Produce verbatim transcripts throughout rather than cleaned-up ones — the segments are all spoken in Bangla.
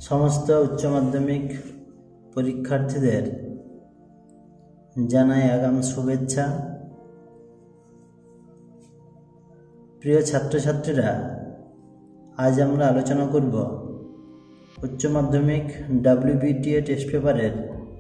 समस्त उच्च माध्यमिक परीक्षार्थीদের জানাই আগাম শুভেচ্ছা। প্রিয় ছাত্রছাত্রীরা, আজ আমরা আলোচনা করব উচ্চ মাধ্যমিক ডাব্লিউবিটিএ টেস্ট পেপারের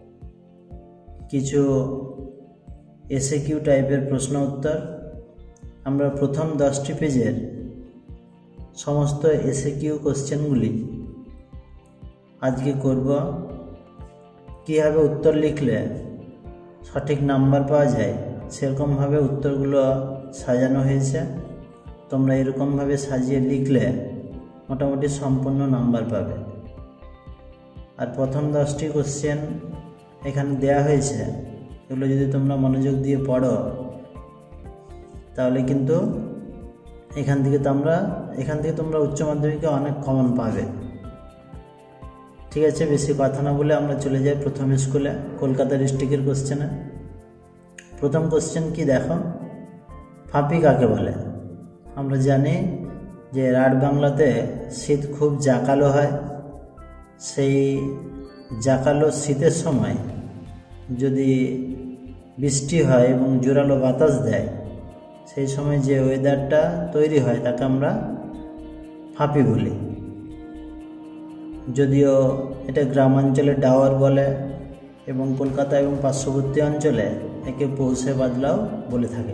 কিছু এসএকিউ টাইপের প্রশ্ন উত্তর। আমরা প্রথম দশটি পেজের সমস্ত এসএকিউ কোশ্চেনগুলি আজকে করব। কীভাবে উত্তর লিখলে সঠিক নাম্বার পাওয়া যায় সেরকমভাবে উত্তরগুলো সাজানো হয়েছে। তোমরা এরকমভাবে সাজিয়ে লিখলে মোটামুটি সম্পূর্ণ নাম্বার পাবে। আর প্রথম দশটি কোশ্চেন এখানে দেয়া হয়েছে, এগুলো যদি তোমরা মনোযোগ দিয়ে পড়ো তাহলে কিন্তু এখান থেকে তোমরা এখান থেকে তোমরা উচ্চ মাধ্যমিকে অনেক কমন পাবে। ঠিক আছে, বেশি কথা না বলে আমরা চলে যাই প্রথম স্কুলে, কলকাতা ডিস্ট্রিক্টের কোশ্চেনে। প্রথম কোশ্চেন কি দেখো, ফাঁপি কাকে বলে? আমরা জানি যে রাঢ় বাংলাতে শীত খুব জাঁকালো হয়। সেই জাঁকালো শীতের সময় যদি বৃষ্টি হয় এবং জোরালো বাতাস দেয়, সেই সময় যে ওয়েদারটা তৈরি হয় তাকে আমরা ফাঁপি বলি। যদিও এটা গ্রামাঞ্চলে ডাওয়ার বলে এবং কলকাতা এবং পার্শ্ববর্তী অঞ্চলে একে পৌষে বাদলাও বলে থাকে।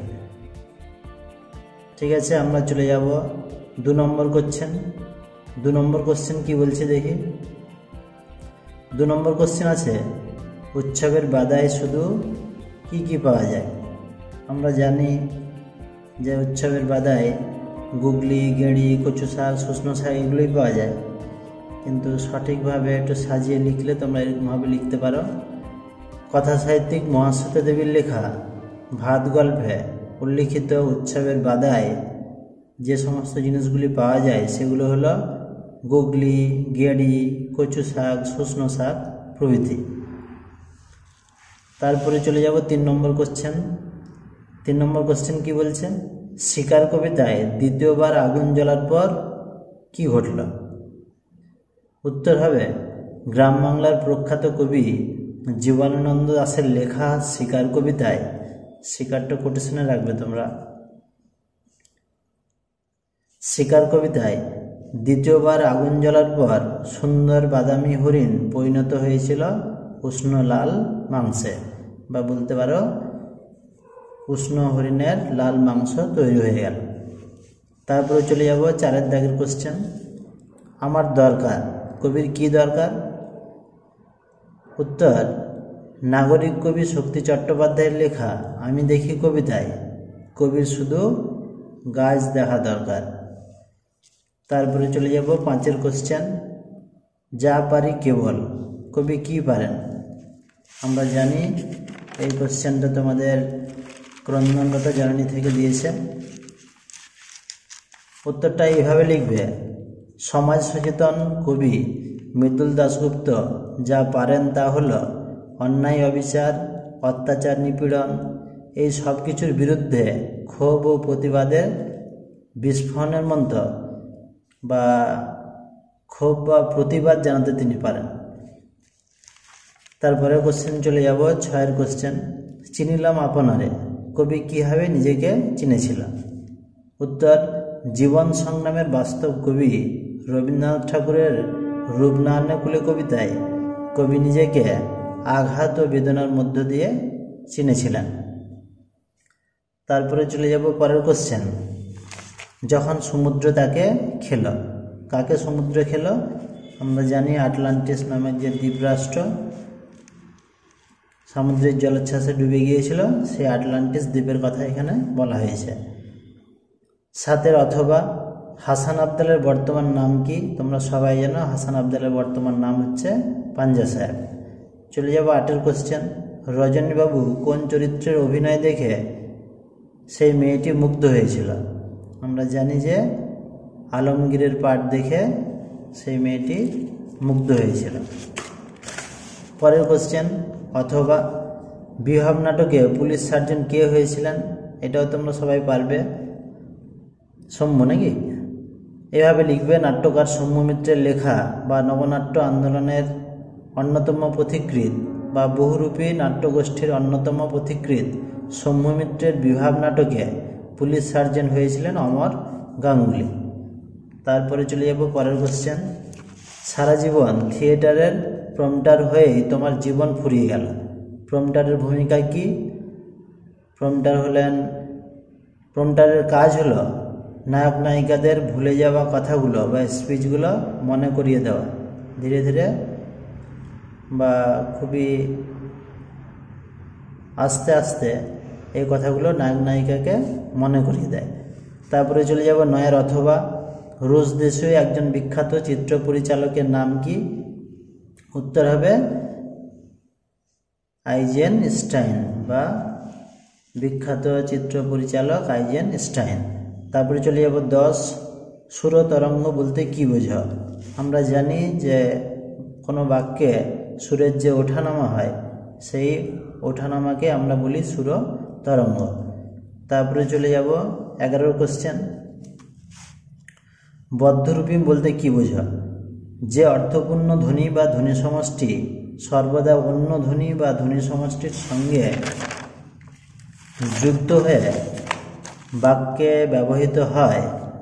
ঠিক আছে, আমরা চলে যাব দু নম্বর কোশ্চেন। দু নম্বর কোশ্চেন কি বলছে দেখি। দু নম্বর কোশ্চেন আছে, উৎসবের বাদায় শুধু কি কি পাওয়া যায়? আমরা জানি যে উৎসবের বাদায় গুগলি, গেঁড়ি, কচু শাক, শুকনো শাক এগুলোই পাওয়া যায়। কিন্তু সঠিকভাবে একটু সাজিয়ে লিখলে তোমরা এরকমভাবে লিখতে পারো। কথা সাহিত্যিক মহাশ্বেতা দেবীর লেখা ভাত গল্পে উল্লিখিত উৎসবের বাদায় যে সমস্ত জিনিসগুলি পাওয়া যায় সেগুলো হলো গুগলি, গেঁড়ি, কচু শাক, শুকনো শাক প্রভৃতি। তারপরে চলে যাব তিন নম্বর কোশ্চেন। তিন নম্বর কোশ্চেন কি বলছে, শিকার কবিতায় দ্বিতীয়বার আগুন জ্বলার পর কি ঘটল? উত্তর হবে গ্রাম বাংলার প্রখ্যাত কবি জীবনানন্দ দাশের লেখা শিকার কবিতায়, শিকারটা কোটেশনে রাখবে তোমরা, শিকার কবিতায় দ্বিতীয়বার আগুন জ্বলার পর সুন্দর বাদামি হরিণ পরিণত হয়েছিল উষ্ণ লাল মাংসে, বা বলতে পারো উষ্ণ হরিণের লাল মাংস তৈরি হয়ে গেল। তারপরে চলে যাব চারের দাগের কোশ্চেন, আমার দরকার কবির কি দরকার? উত্তর নাগরিক কবি শক্তি চট্টোপাধ্যায়ের লেখা আমি দেখি কবিতায় কবির শুধু গাছ দেখা দরকার। তারপরে চলে যাব পাঁচের কোশ্চেন, যা পারি কেবল কবি কি পারেন? আমরা জানি এই কোশ্চেনটা তোমাদের ক্রন্দনরত জননী থেকে দিয়েছে। উত্তরটা এইভাবে লিখবে, সমাজ সচেতন কবি মৃদুল দাশগুপ্ত যা পারেন তা হলো অন্যায়, অবিচার, অত্যাচার, নিপীড়ন এই সব কিছুর বিরুদ্ধে ক্ষোভ ও প্রতিবাদের বিস্ফোরণের মন্ত্র বা ক্ষোভ বা প্রতিবাদ জানাতে তিনি পারেন। তারপরে কোশ্চেন চলে যাব ছয়ের কোশ্চেন, চিনিলাম আপনারে কবি কীভাবে নিজেকে চিনেছিল? উত্তর জীবন সংগ্রামের বাস্তব কবি রবীন্দ্রনাথ ঠাকুরের রূপনারায়ণ কুলে কবিতায় কবি নিজেকে আঘাত ও বেদনার মধ্য দিয়ে চিনেছিলেন। তারপরে চলে যাব পরের কোশ্চেন, যখন সমুদ্র তাকে খেল, কাকে সমুদ্র খেল? আমরা জানি আটলান্টিস নামের যে দ্বীপরাষ্ট্র সমুদ্রের জলোচ্ছ্বাসে ডুবে গিয়েছিল, সেই আটলান্টিস দ্বীপের কথা এখানে বলা হয়েছে। সাতের অথবা, হাসান আবদালের বর্তমান নাম কি? তোমরা সবাই জানো হাসান আবদালের বর্তমান নাম হচ্ছে পাঞ্জা সাহেব। চলে যাব আটের কোশ্চেন, রজনীবাবু কোন চরিত্রের অভিনয় দেখে সেই মেয়েটি মুগ্ধ হয়েছিল? আমরা জানি যে আলমগীরের পাঠ দেখে সেই মেয়েটি মুগ্ধ হয়েছিল। পরের কোশ্চেন, অথবা বিহাব নাটকে পুলিশ সার্জন কে হয়েছিলেন? এটাও তোমরা সবাই পারবে। সৌম্য নাকি? এভাবে লিখবে, নাট্যকার সৌম্য মিত্রের লেখা বা নবনাট্য আন্দোলনের অন্যতম পথিকৃৎ বা বহুরূপী নাট্যগোষ্ঠীর অন্যতম পথিকৃৎ সৌম্য মিত্রের বিভাব নাটকে পুলিশ সার্জেন্ট হয়েছিলেন অমর গাঙ্গুলি। তারপরে চলে যাব পরের কোশ্চেন। সারা জীবন থিয়েটারের প্রম্পটার হয়েই তোমার জীবন ফুরিয়ে গেল। প্রম্পটারের ভূমিকা কি? প্রম্পটার হলেন প্রম্পটারের কাজ হলো নায়ক নায়িকাদের ভুলে যাওয়া কথাগুলো বা স্পিচগুলো মনে করিয়ে দেওয়া, ধীরে ধীরে বা খুবই আস্তে আস্তে এই কথাগুলো নায়ক নায়িকাকে মনে করিয়ে দেয়। তারপরে চলে যাব নয়ের অথবা। রুশ দেশীয় একজন বিখ্যাত চিত্র পরিচালকের নাম কি? উত্তর হবে আইজেনস্টাইন বা বিখ্যাত চিত্র পরিচালক আইজেনস্টাইন। তারপরে চলে যাব দশ। সুর তরঙ্গ বলতে কি বোঝো? আমরা জানি যে কোনো বাক্যে সুরের যে ওঠানামা হয় সেই ওঠানামাকে আমরা বলি সুর তরঙ্গ। তারপরে চলে যাব এগারোর কোশ্চেন। বদ্ধরূপী বলতে কি বোঝো? যে অর্থপূর্ণ ধ্বনি বা ধ্বনি সমষ্টি সর্বদা অন্য ধ্বনি বা ধ্বনি সমষ্টির সঙ্গে যুক্ত হয়ে বাক্যে ব্যবহৃত হয়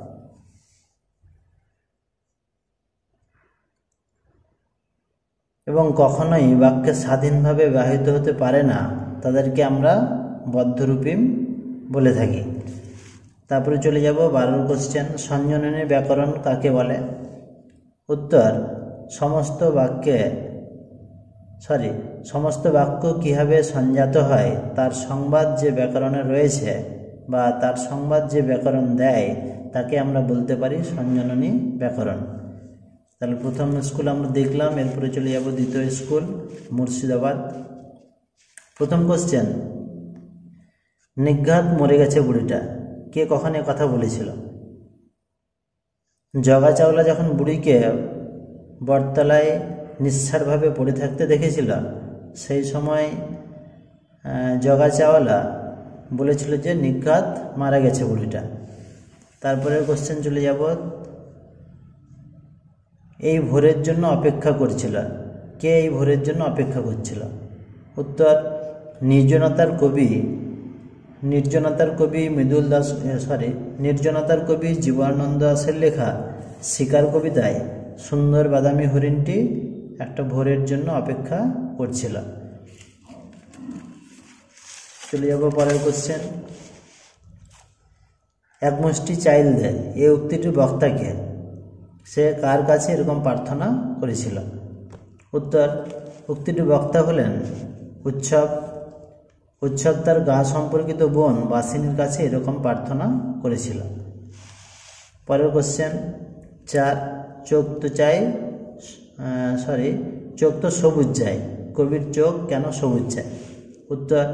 এবং কখনোই বাক্যে স্বাধীনভাবে ব্যবহৃত হতে পারে না, তাদেরকে আমরা বদ্ধরূপী বলে থাকি। তারপরে চলে যাব বারোর কোশ্চেন। সঞ্জননী ব্যাকরণ কাকে বলে? উত্তর সমস্ত বাক্যে সরি সমস্ত বাক্য কীভাবে সংজাত হয় তার সংবাদ যে ব্যাকরণে রয়েছে বা তার সংবাদ যে ব্যাকরণ দেয় তাকে আমরা বলতে পারি সঞ্জননী ব্যাকরণ। তাহলে প্রথম স্কুল আমরা দেখলাম, এরপরে চলে যাব দ্বিতীয় স্কুল মুর্শিদাবাদ। প্রথম কোশ্চেন, নিঘাত মরে গেছে বুড়িটা, কে কখন এ কথা বলেছিল? জগা চাওলা যখন বুড়িকে বটতলায় নিঃসাড়ভাবে পড়ে থাকতে দেখেছিল সেই সময় জগা চাওলা বলেছিল যে নিঘাত মারা গেছে বুড়িটা। তারপরের কোশ্চেন চলে যাব, এই ভোরের জন্য অপেক্ষা করছিল, কে এই ভোরের জন্য অপেক্ষা করছিল? উত্তর নির্জনতার কবি নির্জনতার কবি মৃদুল দাস সরি নির্জনতার কবি জীবনানন্দ দাশের লেখা শিকার কবিতায় সুন্দর বাদামি হরিণটি একটা ভোরের জন্য অপেক্ষা করছিল। চলে যাব পরের কোশ্চেন। এক মুষ্টি চাইল দে, এই উক্তিটির বক্তাকে, সে কার কাছে এরকম প্রার্থনা করেছিল? উত্তর উক্তিটির বক্তা হলেন উৎসব। উৎসব তার গা সম্পর্কিত বোন বাসিনীর কাছে এরকম প্রার্থনা করেছিল। পরের কোশ্চেন চার, চোখ তো চাই সরি চোখ তো সবুজ চাই, কবির চোখ কেন সবুজ চাই? উত্তর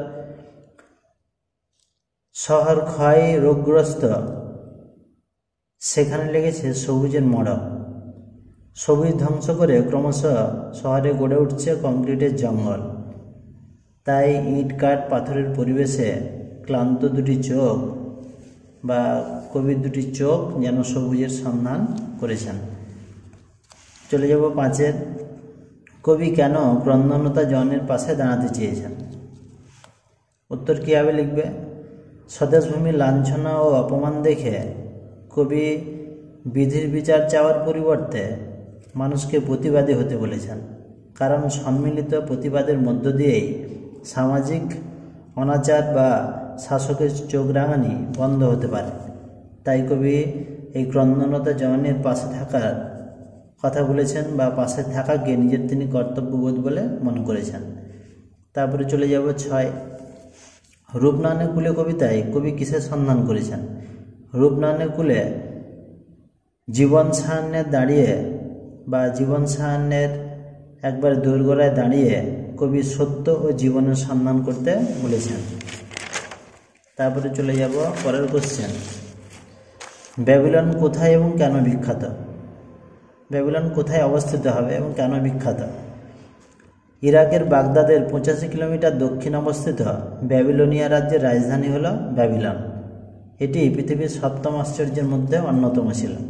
শহর ক্ষয় রোগগ্রস্ত, সেখানে লেগেছে সবুজের মড়ক। সবুজ ধ্বংস করে ক্রমশ শহরে গড়ে উঠছে কংক্রিটের জঙ্গল, তাই ইট কাঠ পাথরের পরিবেশে ক্লান্ত দুটি চোখ বা কবির দুটি চোখ যেন সবুজের সন্ধান করেছেন। চলে যাব পাঁচের, কবি কেন ক্রন্দনতা জনের পাশে দাঁড়াতে চেয়েছেন? উত্তর কীভাবে লিখবে? স্বদেশভূমির লাঞ্ছনা ও অপমান দেখে কবি বিধির বিচার চাওয়ার পরিবর্তে মানুষকে প্রতিবাদী হতে বলেছেন, কারণ সম্মিলিত প্রতিবাদের মধ্য দিয়েই সামাজিক অনাচার বা শাসকের চোখ রাঙানি বন্ধ হতে পারে। তাই কবি এই ক্রন্দনতা জনের পাশে থাকার কথা বলেছেন বা পাশে থাকাকে নিজের তিনি কর্তব্যবোধ বলে মনে করেছেন। তারপরে চলে যাব ছয়, রূপনারায়ণের কুলে কবিতায় কবি কিসের সন্ধান করেছেন? রূপনারায়ণের কুলে জীবন সাহান্যের দাঁড়িয়ে বা জীবন সাহান্যের একবার দোরগোড়ায় দাঁড়িয়ে কবি সত্য ও জীবনের সন্ধান করতে বলেছেন। তারপরে চলে যাব পরের কোশ্চেন, ব্যাবিলন কোথায় এবং কেন বিখ্যাত? ব্যাবিলন কোথায় অবস্থিত হবে এবং কেন বিখ্যাত? ইরাকের বাগদাদের পঁচাশি কিলোমিটার দক্ষিণ অবস্থিত ব্যাবিলনিয়া রাজ্যের রাজধানী হল ব্যাবিলন। এটি পৃথিবীর সপ্তম আশ্চর্যের মধ্যে অন্যতম ছিল।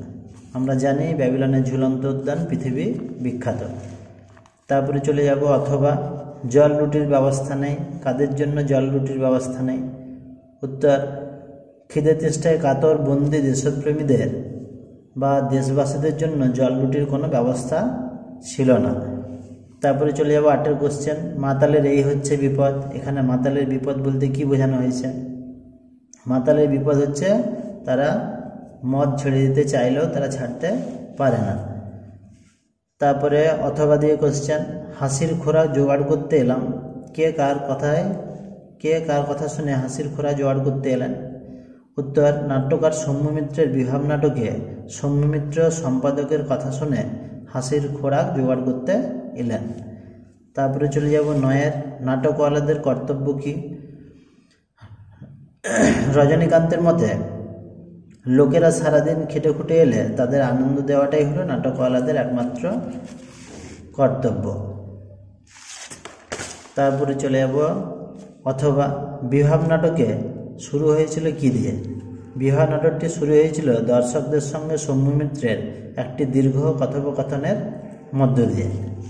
আমরা জানি ব্যাবিলনের ঝুলন্ত উদ্যান পৃথিবী বিখ্যাত। তারপরে চলে যাব অথবা জল রুটির ব্যবস্থা নেই, কাদের জন্য জল রুটির ব্যবস্থা নেই? উত্তর, খিদে তেষ্টায় কাতর বন্দি দেশপ্রেমীদের বা দেশবাসীদের জন্য জল রুটির কোনো ব্যবস্থা ছিল না। তারপরে চলে যাব আটের কোশ্চেন, মাতালের এই হচ্ছে বিপদ। এখানে মাতালের বিপদ বলতে কি বোঝানো হয়েছে? মাতালের বিপদ হচ্ছে তারা মদ ছেড়ে দিতে চাইলেও তারা ছাড়তে পারে না। তারপরে অথবা দিয়ে কোশ্চেন, হাসির খোরাক জোগাড় করতে এলাম। কে কার কথায় কে কার কথা শুনে হাসির খোরাক জোগাড় করতে এলেন? উত্তর, নাট্যকার সৌম্যমিত্রের বিভাব নাটকে সৌম্যমিত্র সম্পাদকের কথা শুনে হাসির খোরাক জোগাড় করতে এলেন। তারপরে চলে যাব নয়ের, নাটকওয়ালাদের কর্তব্য কী? রজনীকান্তের মতে লোকেরা সারাদিন খেটে খুটে এলে তাদের আনন্দ দেওয়াটাই হলো নাটকওয়ালাদের একমাত্র কর্তব্য। তারপরে চলে যাব অথবা বিভাব নাটকে শুরু হয়েছিল কি দিয়ে? বিভাব নাটকটি শুরু হয়েছিল দর্শকদের সঙ্গে সৌম্যমিত্রের একটি দীর্ঘ কথোপকথনের মধ্য দিয়ে।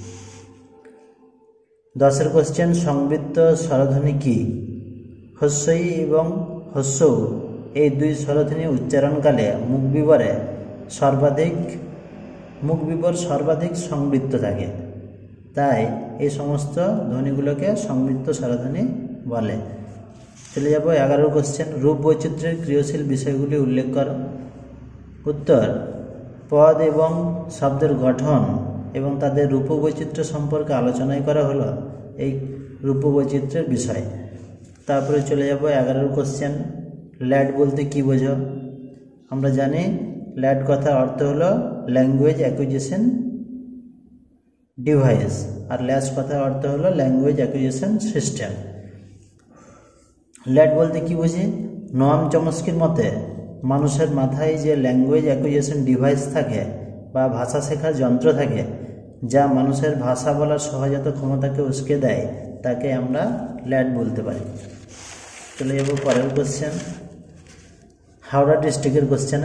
দশের কোশ্চেন, সংবৃত্ত স্বরধ্বনি কি? হস্যই এবং হস্যৌ এই দুই স্বরধ্বনি উচ্চারণকালে মুখ বিবরে সর্বাধিক মুখ বিবর সর্বাধিক সংবৃত্ত থাকে, তাই এই সমস্ত ধ্বনিগুলোকে সংবৃত্ত স্বরধ্বনি বলে। চলে যাব এগারো কোশ্চেন, রূপ বৈচিত্র্যের ক্রিয়াশীল বিষয়গুলি উল্লেখ করো। উত্তর, পদ এবং শব্দের গঠন এবং তাদের রূপবৈচিত্র্য সম্পর্কে আলোচনাই করা হলো এই রূপবৈচিত্র্যের বিষয়। তারপরে চলে যাব এগারোর কোশ্চেন, ল্যাড বলতে কি বোঝো? আমরা জানি ল্যাড কথার অর্থ হলো ল্যাঙ্গুয়েজ অ্যাকুইজিশন ডিভাইস, আর ল্যাস কথার অর্থ হলো ল্যাঙ্গুয়েজ অ্যাকুইজিশন সিস্টেম। ল্যাড বলতে কি বুঝি? নোয়াম চমস্কির মতে মানুষের মাথায় যে ল্যাঙ্গুয়েজ অ্যাকুইজিশন ডিভাইস থাকে বা ভাষা শেখার যন্ত্র থাকে, যা মানুষের ভাষা বলার সহজাত ক্ষমতাকে উস্কে দেয়, তাকে আমরা ল্যাড বলতে পারি। চলে যাব পরের কোশ্চেন, হাওড়া ডিস্ট্রিক্টের কোশ্চেনে।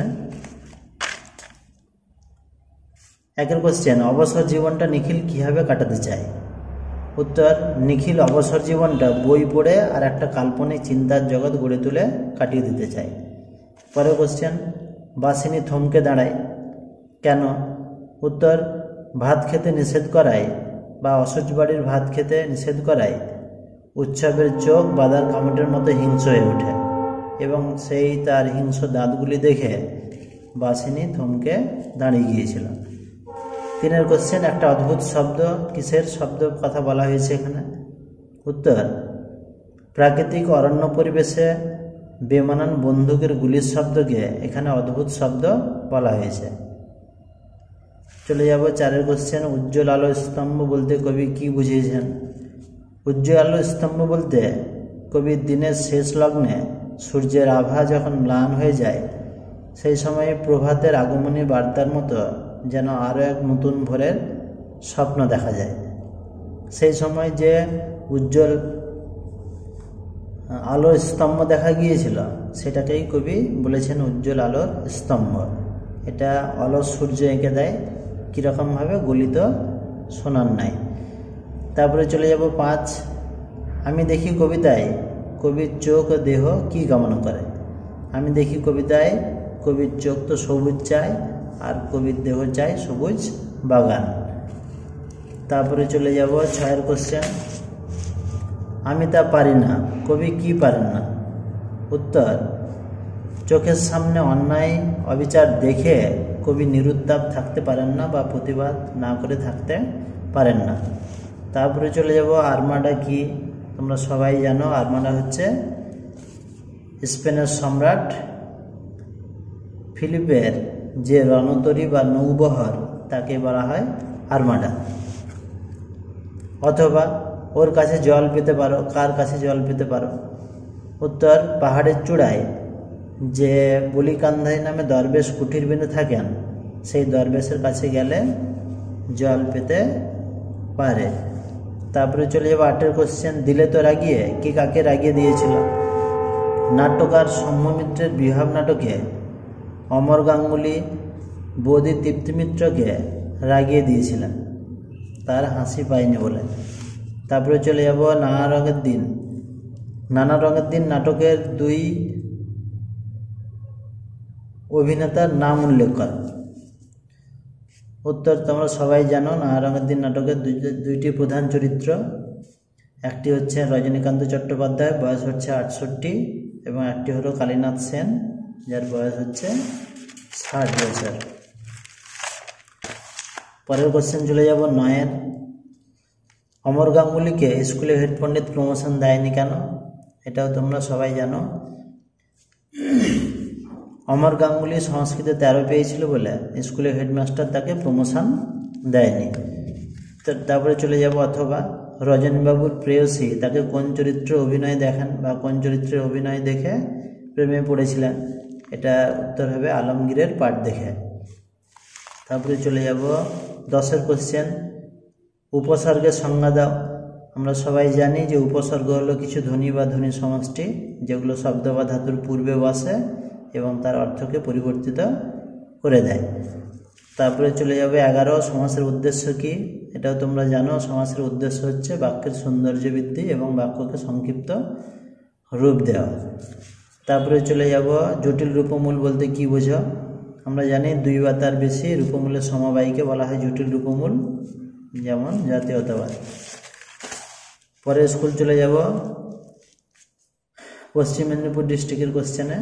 একের কোশ্চেন, অবসর জীবনটা নিখিল কীভাবে কাটাতে চায়? উত্তর, নিখিল অবসর জীবনটা বই পড়ে আর একটা কাল্পনিক চিন্তার জগৎ গড়ে তুলে কাটিয়ে দিতে চায়। পরের কোশ্চেন, বাসিনী থমকে দাঁড়ায় কেন? উত্তর, ভাত খেতে নিষেধ করায় বা অসুচ বাড়ির ভাত খেতে নিষেধ করায় উৎসবের চোখ বাদার কামড়ের মতো হিংস্র হয়ে ওঠে এবং সেই তার হিংস্র দাঁতগুলি দেখে বাসিনী থমকে দাঁড়িয়ে গিয়েছিল। তিনের কোশ্চেন, একটা অদ্ভুত শব্দ, কিসের শব্দ কথা বলা হয়েছে এখানে? উত্তর, প্রাকৃতিক অরণ্য পরিবেশে বেমানান বন্দুকের গুলির শব্দকে এখানে অদ্ভুত শব্দ বলা হয়েছে। চলে যাব চারের কোশ্চেন, উজ্জ্বল আলো স্তম্ভ বলতে কবি কি বুঝিয়েছেন? উজ্জ্বল আলো স্তম্ভ বলতে কবি দিনের শেষ লগ্নে সূর্যের আভা যখন ম্লান হয়ে যায়, সেই সময় প্রভাতের আগমনী বার্তার মতো যেন আরও এক নতুন ভোরের স্বপ্ন দেখা যায়। সেই সময় যে উজ্জ্বল আলোর স্তম্ভ দেখা গিয়েছিল সেটাকেই কবি বলেছেন উজ্জ্বল আলোর স্তম্ভ। এটা অলস সূর্য এঁকে দেয় কীরকমভাবে গলিত সোনার নাই। তারপরে চলে যাব পাঁচ, আমি দেখি কবিতায় কবির চোখ ও দেহ কি কামনা করে? আমি দেখি কবিতায় কবির চোখ তো সবুজ চায় আর কবির দেহ চায় সবুজ বাগান। তারপরে চলে যাব ছয়ের কোশ্চেন, আমি তা পারি না, কবি কি পারেন না? উত্তর, চোখের সামনে অন্যায় অবিচার দেখে কবি নিরুত্তাপ থাকতে পারেন না বা প্রতিবাদ না করে থাকতে পারেন না। তারপরে চলে যাব আর্মাডা কি? তোমরা সবাই জানো আর্মাডা হচ্ছে স্পেনের সম্রাট ফিলিপের যে রণতরী বা নৌবহর, তাকে বলা হয় আর্মাডা। অথবা ওর কাছে জল পেতে পারো, কার কাছে জল পেতে পারো? উত্তর, পাহাড়ের চূড়ায় যে বলিকান্ধাই নামে দরবেশ কুটির বেঁধে থাকেন, সেই দরবেশের কাছে গেলে জল পেতে পারে। তারপরে চলে যাবো আটের কোশ্চেন, দিলে তো রাগিয়ে কি কাকে রাগিয়ে দিয়েছিল? নাট্যকার সৌম্যমিত্রের বিহাব নাটকে অমর গাঙ্গুলি বৌদি তৃপ্তি মিত্রকে রাগিয়ে দিয়েছিলেন তার হাসি পায়নি বলে। তারপরে চলে যাব নানা রঙের দিন। নানা রঙের দিন নাটকের দুই অভিনেতার নাম উল্লেখ কর। উত্তর তোমরা সবাই জানো, নানা রঙের দিন নাটকের দুইটি প্রধান চরিত্র, একটি হচ্ছে রজনীকান্ত চট্টোপাধ্যায়, বয়স হচ্ছে আটষট্টি, এবং একটি হলো কালীনাথ সেন, যার বয়স হচ্ছে ষাট বছর। পরের কোশ্চেন চলে যাব নয়ের। অমর গাঙ্গুলিকে স্কুলে হেড পণ্ডিত প্রমোশন দেয়নি কেন? এটাও তোমরা সবাই জানো। অমর গাঙ্গুলি সংস্কৃতে তেরো পেয়েছিল বলে স্কুলে হেডমাস্টার তাকে প্রমোশন দেয়নি। তারপরে চলে যাব অথবা রজনীবাবুর প্রেয়সী তাকে কোন চরিত্রে অভিনয় দেখেন বা কোন চরিত্রে অভিনয় দেখে প্রেমে পড়েছিলেন? এটা উত্তর হবে আলমগীরের পাঠ দেখে। তারপরে চলে যাব দশের কোশ্চেন, উপসর্গের সংজ্ঞা দাও। আমরা সবাই জানি যে উপসর্গ হলো কিছু ধ্বনি বা ধ্বনি সমষ্টি যেগুলো শব্দ বা ধাতুর পূর্বে বসে এবং তার অর্থকে পরিবর্তিত করে দেয়। তারপরে চলে যাবে এগারো, সমাসের উদ্দেশ্য কি? এটাও তোমরা জানো, সমাসের উদ্দেশ্য হচ্ছে বাক্যের সৌন্দর্য বৃদ্ধি এবং বাক্যকে সংক্ষিপ্ত রূপ দেওয়া। তারপরে চলে যাব জটিল রূপমূল বলতে কি বোঝো? আমরা জানি দুই বা তার বেশি রূপমূলের সমবায়কে বলা হয় জটিল রূপমূল, যেমন জাতীয়তাবাদ। পরে স্কুল চলে যাব পশ্চিম মেদিনীপুর ডিস্ট্রিক্টের কোশ্চেনে।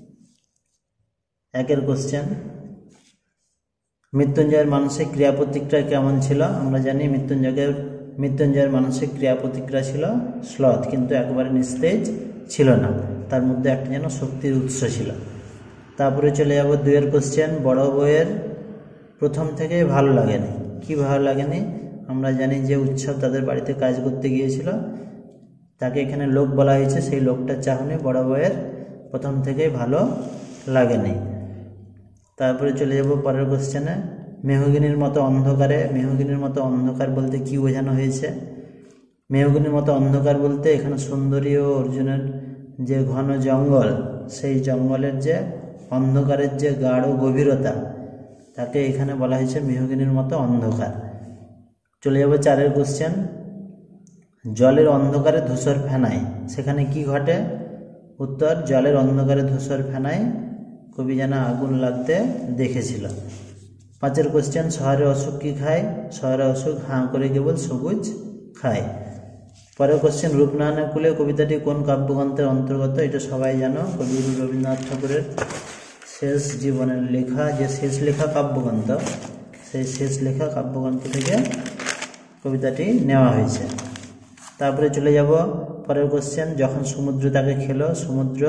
একের কোশ্চেন, মৃত্যুঞ্জয়ের মানসিক ক্রিয়া প্রতিক্রিয়া কেমন ছিল? আমরা জানি মৃত্যুঞ্জয়ের মৃত্যুঞ্জয়ের মানসিক ক্রিয়া প্রতিক্রিয়া ছিল স্লথ, কিন্তু একেবারে নিস্তেজ ছিল না, তার মধ্যে একটা যেন শক্তির উৎস ছিল। তারপরে চলে যাব দুইয়ের কোশ্চেন, বড় বউয়ের প্রথম থেকে ভালো লাগেনি। কি ভালো লাগেনি? আমরা জানি যে উৎসব তাদের বাড়িতে কাজ করতে গিয়েছিল, তাকে এখানে লোক বলা হয়েছে, সেই লোকটার চাহনি বড় বউয়ের প্রথম থেকেই ভালো লাগেনি। তারপরে চলে যাব পরের কোশ্চেনে, মেহগিনির মতো অন্ধকারে। মেহগিনির মতো অন্ধকার বলতে কি বোঝানো হয়েছে? মেহগিনির মতো অন্ধকার বলতে এখানে সুন্দরী ও অর্জুনের যে ঘন জঙ্গল, সেই জঙ্গলের যে অন্ধকারের যে গাঢ় গভীরতা, তাকে এখানে বলা হয়েছে মেহগিনির মতো অন্ধকার। চলে যাব চারের কোশ্চেন, জলের অন্ধকারে ধূসর ফেনায়, সেখানে কি ঘটে? উত্তর, জলের অন্ধকারে ধূসর ফেনায় কবি যেন আগুন লাগতে দেখেছিল। পাঁচের কোশ্চেন, শহরে অসুখ কি খায়? শহরে অসুখ হাঁ করে কেবল সবুজ খায়। পরের কোশ্চেন, রূপনারায়ণের কুলে কবিতাটি কোন কাব্যগ্রন্থের অন্তর্গত? এটা সবাই জানো, কবিগুরু রবীন্দ্রনাথ ঠাকুরের শেষ জীবনের লেখা, যে শেষ লেখা কাব্যগ্রন্থ, সেই শেষ লেখা কাব্যগ্রন্থ থেকে কবিতাটি নেওয়া হয়েছে। তারপরে চলে যাব পরের কোশ্চেন, যখন সমুদ্র তাকে খেলো, সমুদ্র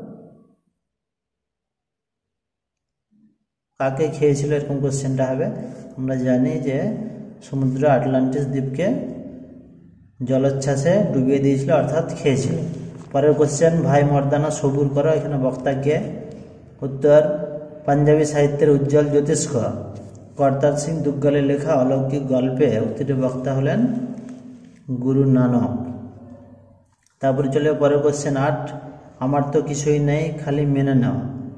কাকে খেয়েছিল? এরকম কোশ্চেনটা হবে। আমরা জানি যে সমুদ্র আটলান্টিস দ্বীপকে জলোচ্ছ্বাসে ডুবিয়ে দিয়েছিল, অর্থাৎ খেয়েছিল। পরের কোশ্চেন, ভাই মর্দানা সবুর করো, এখানে বক্তাকে। উত্তর, পাঞ্জাবি সাহিত্যের উজ্জ্বল জ্যোতিষ্ক কর্তার সিং দুগ্গলের লেখা অলৌকিক গল্পে উক্তিটি বক্তা হলেন গুরু নানক। তারপরে চলে পরের কোশ্চেন আট, আমার তো কিছুই নেই খালি মেনে নাও।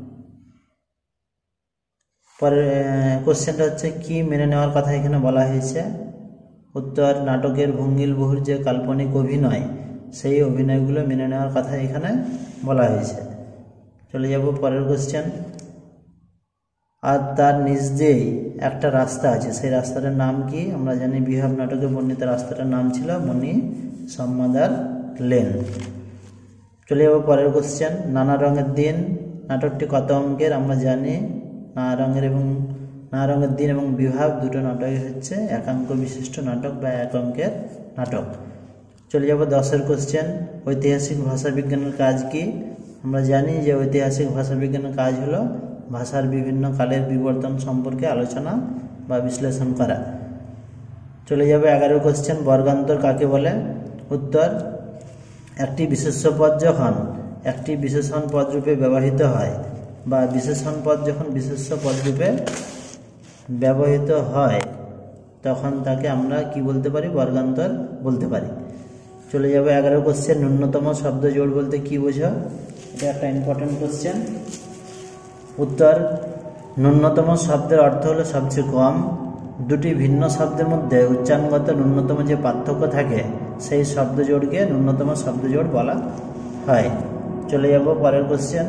পরের কোশ্চেনটা হচ্ছে কি মেনে নেওয়ার কথা এখানে বলা হয়েছে? উত্তর, নাটকের ভঙ্গিল বহুর যে কাল্পনিক অভিনয়, সেই অভিনয়গুলো মেনে নেওয়ার কথা এখানে বলা হয়েছে। চলে যাব পরের কোশ্চেন, আর তার নিজ দিয়েই একটা রাস্তা আছে, সেই রাস্তাটার নাম কি? আমরা জানি বিহাব নাটকে বর্ণিত রাস্তাটার নাম ছিল মণি সম্মাদার লেন। চলে যাব পরের কোশ্চেন, নানা রঙের দিন নাটকটি কত অঙ্কের? আমরা জানি নানা রঙের এবং নানা রঙের দিন এবং বিভাব দুটো নাটকই হচ্ছে একাঙ্ক বিশিষ্ট নাটক বা এক অঙ্কের নাটক। চলে যাব দশের কোশ্চেন, ঐতিহাসিক ভাষা বিজ্ঞানের কাজ কি? আমরা জানি যে ঐতিহাসিক ভাষা বিজ্ঞানের কাজ হলো ভাষার বিভিন্ন কালের বিবর্তন সম্পর্কে আলোচনা বা বিশ্লেষণ করা। চলে যাবে এগারো কোশ্চেন, বর্গান্তর কাকে বলে? উত্তর, একটি বিশেষ্য পদ যখন একটি বিশেষণ পদ রূপে ব্যবহৃত হয় বা বিশেষণ পদ যখন বিশেষ্য পদ রূপে ব্যবহৃত হয় তখন তাকে আমরা কি বলতে পারি? বর্গান্তর বলতে পারি। চলে যাবে এগারো কোশ্চেন, ন্যূনতম শব্দ জোড় বলতে কি বোঝো? এটা একটা ইম্পর্টেন্ট কোশ্চেন। উত্তর, ন্যূনতম শব্দের অর্থ হলো সবচেয়ে কম। দুটি ভিন্ন শব্দের মধ্যে উচ্চারণগত ন্যূনতম যে পার্থক্য থাকে সেই শব্দজোড়কে ন্যূনতম শব্দজোড় বলা হয়। চলে যাব পরের কোশ্চেন।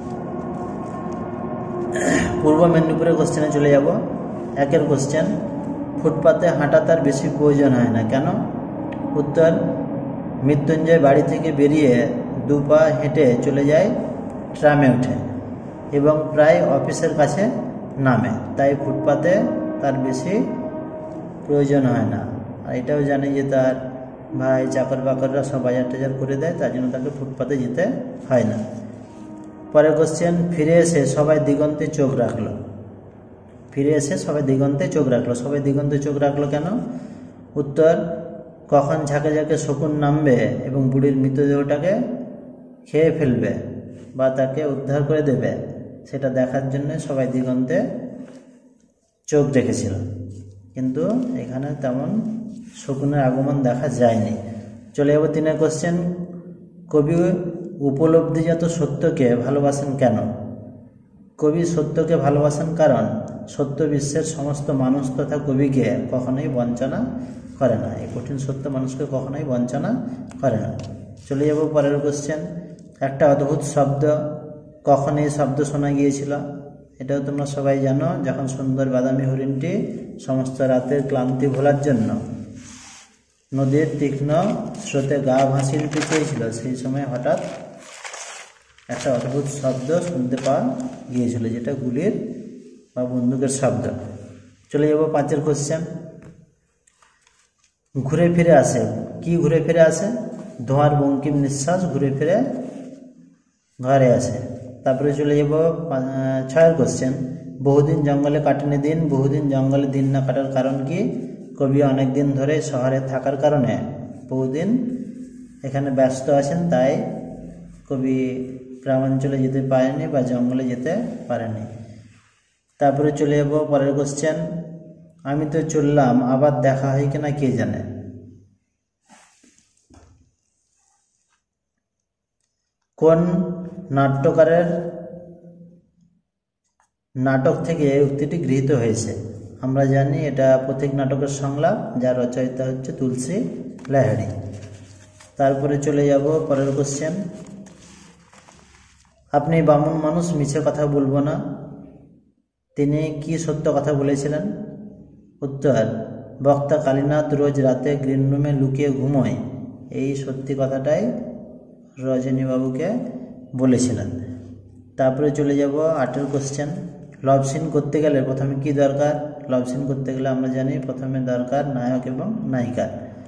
পূর্ব মেদিনীপুরের কোশ্চেনে চলে যাব। একের কোশ্চেন, ফুটপাতে হাঁটা তার বেশি প্রয়োজন হয় না কেন? উত্তর, মৃত্যুঞ্জয় বাড়ি থেকে বেরিয়ে দু পা হেঁটে চলে যায় ট্রামে ওঠে এবং প্রায় অফিসের কাছে নামে, তাই ফুটপাতে তার বেশি প্রয়োজন হয় না। আর এটাও জানি যে তার ভাই চাকর বাকররা সব বাজার টাজার করে দেয়, তার জন্য তাকে ফুটপাতে যেতে হয় না। পরের কোশ্চেন, ফিরে এসে সবাই দিগন্তে চোখ রাখলো। ফিরে এসে সবাই দিগন্তে চোখ রাখলো সবাই দিগন্তে চোখ রাখলো কেন? উত্তর, কখন ঝাঁকে ঝাঁকে শকুন নামবে এবং বুড়ির মৃতদেহটাকে খেয়ে ফেলবে বা তাকে উদ্ধার করে দেবে সেটা দেখার জন্য সবাই দিগন্তে চোখ রেখেছিল, কিন্তু এখানে তেমন শকুনের আগমন দেখা যায়নি। চলে যাব তিনের কোশ্চেন, কবি উপলব্ধিজাত সত্যকে ভালোবাসেন কেন? কবি সত্যকে ভালোবাসেন কারণ সত্য বিশ্বের সমস্ত মানুষ তথা কবিকে কখনোই বঞ্চনা করে না। এই কঠিন সত্য মানুষকে কখনোই বঞ্চনা করে না। চলে যাব পরের কোশ্চেন, একটা অদ্ভুত শব্দ, কখন এই শব্দ শোনা গিয়েছিল? এটাও তোমরা সবাই জানো, যখন সুন্দর বাদামি হরিণটি সমস্ত রাতের ক্লান্তি ভোলার জন্য নদীর তীক্ষ্ণ স্রোতে গা ভাসিয়ে দিতে চেয়েছিল, সেই সময় হঠাৎ একটা অদ্ভুত শব্দ শুনতে পাওয়া গিয়েছিল, যেটা গুলির বা বন্দুকের শব্দ। চলে যাব পাঁচের কোশ্চেন, ঘুরে ফিরে আসে। কি ঘুরে ফিরে আসে? ধোঁয়ার বঙ্কিম নিঃশ্বাস ঘুরে ফিরে ঘরে আসে। তারপরে চলে যাব ছয়ের কোশ্চেন, বহুদিন জঙ্গলে কাটেনি দিন। বহুদিন জঙ্গলে দিন না কাটার কারণ কি? কবি অনেক দিন ধরে শহরে থাকার কারণে বহুদিন এখানে ব্যস্ত আছেন, তাই কবি গ্রামাঞ্চলে যেতে পারেনি বা জঙ্গলে যেতে পারেনি। তারপরে চলে যাব পরের কোশ্চেন, আমি তো চললাম আবার দেখা হয় কিনা কে জানে। কোন নাট্যকারের নাটক থেকে এই উক্তিটি গৃহীত হয়েছে? আমরা জানি এটা পথিক নাটকের সংলাপ, যার রচয়িতা হচ্ছে তুলসী লাহিড়ী। তারপরে চলে যাব পরের কোশ্চেন, আপনি বামুন মানুষ, মিছে কথা বলবো না, তিনি কি সত্য কথা বলেছিলেন? উত্তর, বক্তা কালীনাথ রোজ রাতে গ্রিন রুমে লুকিয়ে ঘুমোয়, এই সত্যি কথাটাই রজনীবাবুকে বলেছিলেন। তারপরে চলে যাব আটের কোশ্চেন, লভ সিন করতে গেলে প্রথমে কি দরকার? লভ সিন করতে গেলে আমরা জানি প্রথমে দরকার নায়ক এবং নায়িকা।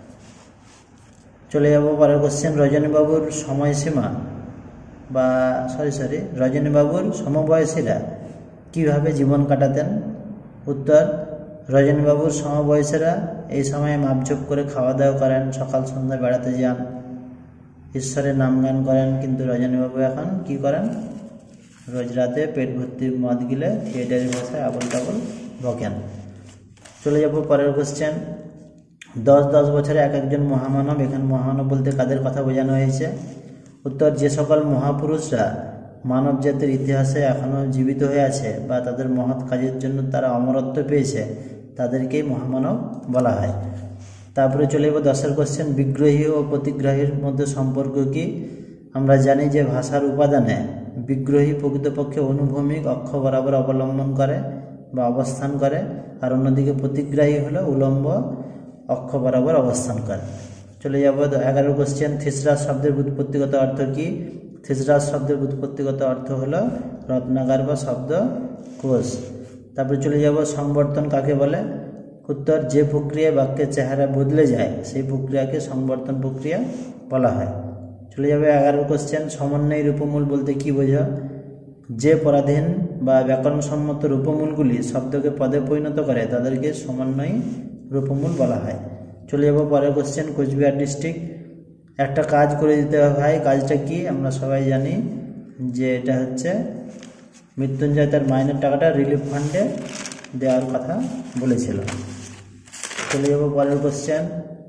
চলে যাব পরের কোশ্চেন, রজনীবাবুর সময়সীমা বা সরি সরি রজনীবাবুর সমবয়সীরা কীভাবে জীবন কাটাতেন? উত্তর, রজনীবাবুর সমবয়সীরা এই সময়ে মাপঝোপ করে খাওয়া দাওয়া করেন, সকাল সন্ধ্যা বেড়াতে যান, ঈশ্বরের নাম গান করেন, কিন্তু রজনীবাবু এখন কি করেন? রোজ রাতে পেট ভর্তি মদ গিলে থিয়েটারের ভাষায় আবল তাবল বকেন। চলে যাব পরের কোশ্চেন, দশ দশ বছরে এক একজন মহামানব, এখানে মহামানব বলতে কাদের কথা বোঝানো হয়েছে? উত্তর, যে সকল মহাপুরুষরা মানব জাতির ইতিহাসে এখনও জীবিত হয়ে আছে বা তাদের মহৎ কাজের জন্য তারা অমরত্ব পেয়েছে, তাদেরকেই মহামানব বলা হয়। তারপরে চলে যাব দশের কোশ্চেন, বিগ্রহী ও প্রতিগ্রাহীর মধ্যে সম্পর্ক কি? আমরা জানি যে ভাষার উপাদানে বিগ্রহী প্রকৃতপক্ষে অনুভূমিক অক্ষ বরাবর অবলম্বন করে বা অবস্থান করে, আর অন্যদিকে প্রতিগ্রাহী হলো উলম্ব অক্ষ বরাবর অবস্থান করে। চলে যাব এগারো কোশ্চেন, থিসরাস শব্দের ব্যুৎপত্তিগত অর্থ কি? থিসরাস শব্দের ব্যুৎপত্তিগত অর্থ হলো রত্নাগার বা শব্দ কোষ। তারপরে চলে যাব সংবর্ধন কাকে বলে? উত্তর, যে প্রক্রিয়ায় বাক্যের চেহারা বদলে যায় সেই প্রক্রিয়াকে সংবর্ধন প্রক্রিয়া বলা হয়। চলে যাবে এগারো কোশ্চেন, সমন্বয়ী রূপমূল বলতে কি বোঝা? যে পরাধীন বা ব্যাকরণসম্মত রূপমূলগুলি শব্দকে পদে পরিণত করে তাদেরকে সমন্বয়ী রূপমূল বলা হয়। চলে যাব পরের কোশ্চেন, কোচবিহার ডিস্ট্রিক্ট একটা কাজ করে দিতে হয়, কাজটা কি? আমরা সবাই জানি যে এটা হচ্ছে মৃত্যুঞ্জয় তার মাইনের টাকাটা রিলিফ ফান্ডে দেওয়ার কথা বলেছিল। চলে যাব পরের কোশ্চেন,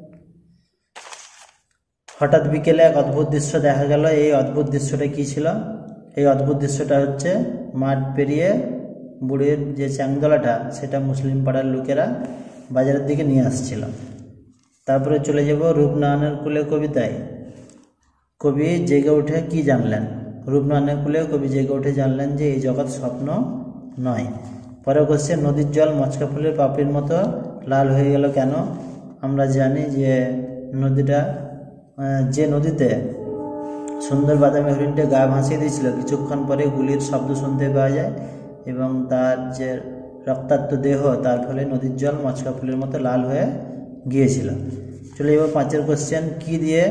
হঠাৎ বিকেলে এক অদ্ভুত দৃশ্য দেখা গেল, এই অদ্ভুত দৃশ্যটা কি ছিল? এই অদ্ভুত দৃশ্যটা হচ্ছে মাঠ পেরিয়ে বুড়ির যে চ্যাংদোলাটা সেটা মুসলিম পাড়ার লোকেরা বাজারের দিকে নিয়ে আসছিল। তারপরে চলে যাব রূপনারায়ণের কুলে কবিতায়। কবি জেগে উঠে কি জানলেন? রূপনারায়ণের কুলে কবি জেগে উঠে জানলেন যে এই জগৎ স্বপ্ন নয়। পরের কোশ্চেন, নদীর জল মচকা ফুলের পাপড়ির মতো লাল হয়ে গেল কেন? আমরা জানি যে নদীটা যে নদীতে সুন্দর বাদামি হরিণটা গা ভাসিয়ে দিয়েছিল, কিছুক্ষণ পরে গুলির শব্দ শুনতে পাওয়া যায় এবং তার যে রক্তাক্ত দেহ, তার ফলে নদীর জল মচকা ফুলের মতো লাল হয়ে গিয়েছিল। চলে যাবো পাঁচের কোশ্চেন, কি দিয়ে